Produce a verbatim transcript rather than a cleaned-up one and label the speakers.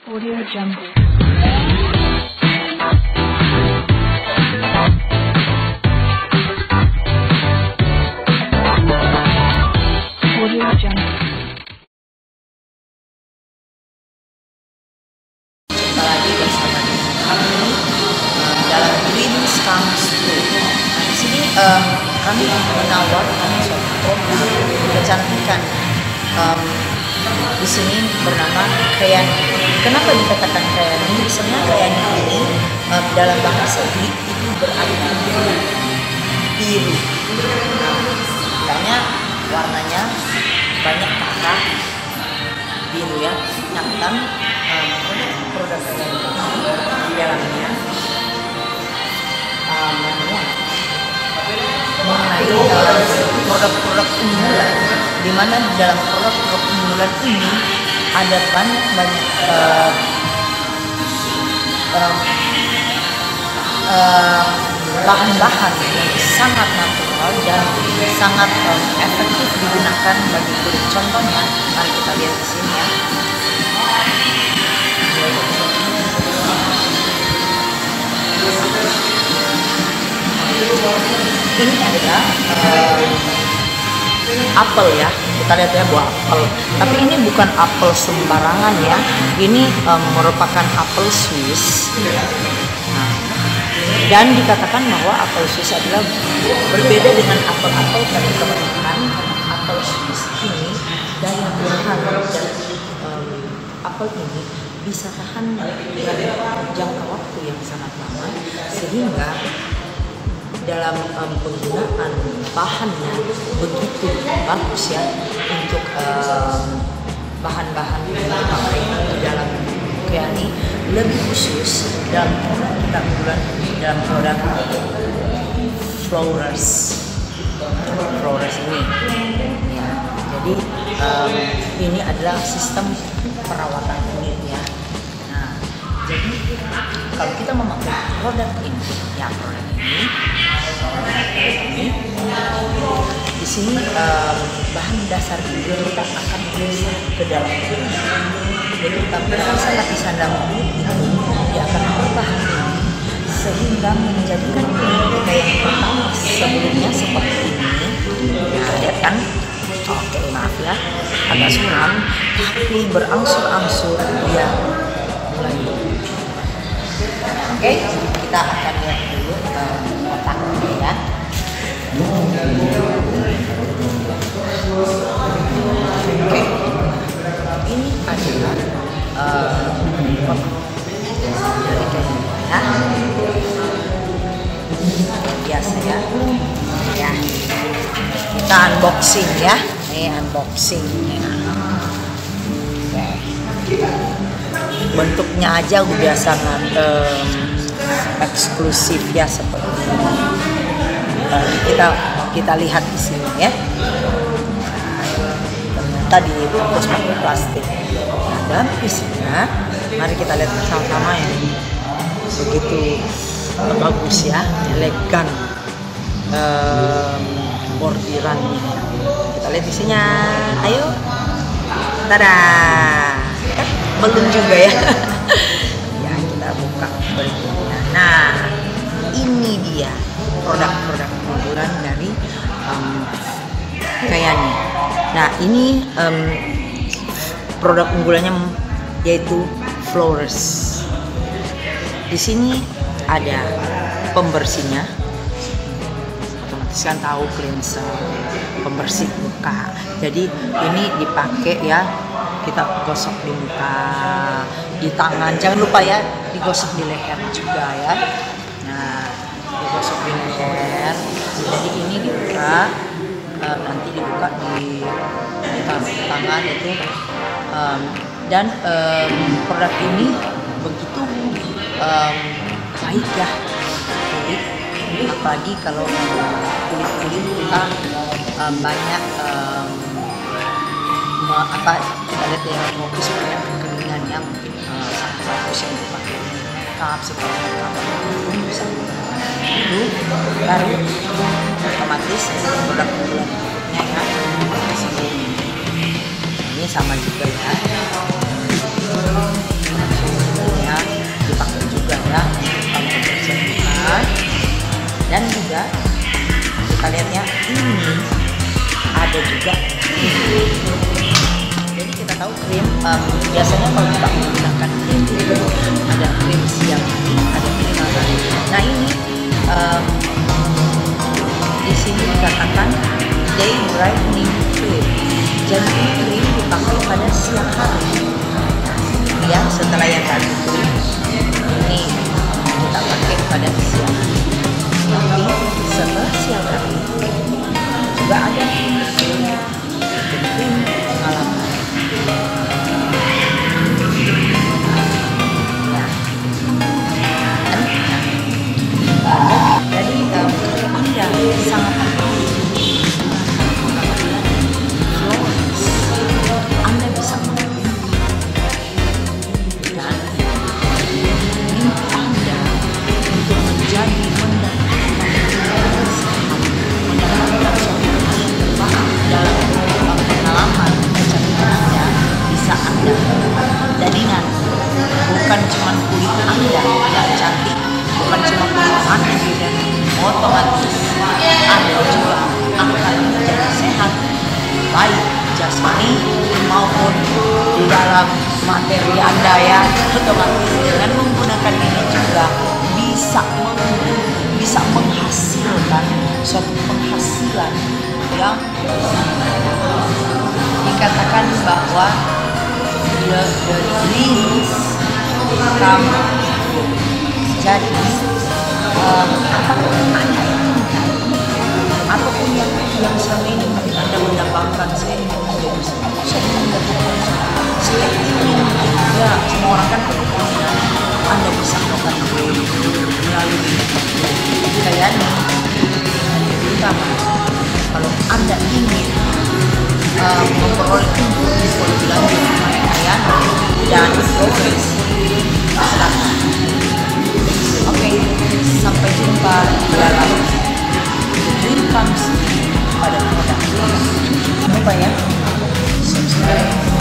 Speaker 1: Audio Jungle. Audio Jungle.
Speaker 2: Jumpa lagi bersama kami uh, dalam Dreams Comes True. Nah, di sini um, kami menawarkan suatu program kecantikan. Um, di sini bernama Kayani. Kenapa dikatakan Kayani? Sebenarnya Kayani ini um, dalam bahasa Greek itu berarti biru. Biru. Nah, makanya warnanya banyak merah biru ya. Nah, dan um, produk Kayani di dalamnya um, mengenai uh, produk-produk unggulan, di mana di dalam produk-produk unggulan ini ada banyak-banyak uh, uh, uh, bahan-bahan yang sangat natural dan sangat um, efektif digunakan bagi kulit. Contohnya, mari kita lihat di sini ya. Ini adalah uh, apel ya, kita lihat ya, buah apel. Tapi ini bukan apel sembarangan ya. Ini um, merupakan apel Swiss. Nah, dan dikatakan bahwa apel Swiss adalah berbeda dengan apel-apel karena kebanyakan apel Swiss ini daya tahan dari um, apel ini bisa tahan jangka waktu yang sangat lama, sehingga dalam um, penggunaan bahannya begitu bagus ya untuk um, bahan-bahan yang dipakai di dalam Kayani, lebih khusus dalam produk bulan dalam produk Flawless Flawless ini ya. Jadi um, ini adalah sistem perawatan kulit ya. Nah, jadi kalau kita memakai produk ini ya, produk ini ini di sini um, bahan dasar ini kita akan geser ke dalam kulit. Jadi tampilan sangat di dalam kulit itu dia akan berbahan ini sehingga menjadikan kulit kita yang pertama sebelumnya seperti ini. Nah, lihat kan? Oke, maaf ya, agak suram, tapi berangsur-angsur dia mulai. Oke, kita akan lihat dulu um, otaknya ya. Oke, ini adalah uh, dari Kayani ya. Biasa ya. Ya, kita unboxing ya. Ini unboxingnya. Oke. Bentuknya aja udah sangat um, eksklusif ya, seperti ini. Uh, kita kita lihat di sini ya. Ternyata dibungkus pakai plastik. Dan isinya, mari kita lihat sama-sama ya. Begitu bagus ya, elegan um, bordirannya. Kita lihat isinya. Ayo. Tada. Eh, belum juga ya. Ya, kita buka berikutnya. Nah, ini dia produk-produk unggulan dari um, Kayani. Nah, ini um, produk unggulannya yaitu Flawless. Di sini ada pembersihnya, otomatis kan tahu, cleanser, pembersih muka. Jadi ini dipakai ya, kita gosok di muka, di tangan. Jangan lupa ya, digosok di leher juga ya. Nah, digosok di leher. Jadi ini dibuka, uh, nanti dibuka di, di tangan itu. Um, dan um, produk ini begitu um, baik ya kulit, apalagi kalau kulit-kulit kita um, banyak um, apa kita lihat ya, fokus banyak kekeringan yang uh, sangat bagus yang dipakai makeup, segala macam bisa itu baru otomatis produk unggulannya ya. Ini sama juga ya. lihat ya, ini ada juga krim. Jadi kita tahu krim um, biasanya kalau kita menggunakan krim itu ada krim siang hari, ada krim malam hari. Nah ini um, di sini dikatakan day brightening cream. Jadi ini krim dipakai pada siang hari. Ya, setelah yang tadi ini kita pakai pada siang hari. Tapi setelah siang hari juga ada krimnya, krim malam hari. Nah, jadi um, Anda sangat Anda bisa jadi mendapatkan suatu dalam pengalaman kecantikannya bisa Anda dan ingat, bukan cuma kulit Anda yang cantik, bukan cuma kulit Anda dan otomatis Anda juga akan menjadi sehat, baik jasmani maupun di dalam materi Anda ya. Otomatis dengan menggunakan ini juga bisa bisa menghasilkan suatu penghasilan yang dikatakan bahwa the, the dreams come true. Jadi um, apapun Anda inginkan, apapun yang yang selama ini Anda mendapatkan, saya ingin menjadi seperti saya ingin mendapatkan saya ingin ya semua orang kan berkeinginan Anda bisa melakukan melalui kayaknya utama. Kalau Anda ingin uh, memperoleh info lebih lanjut mengenai kayaan dan progres, silakan. Oke, sampai jumpa di dalam Dream Comes pada produk. Jangan lupa ya subscribe.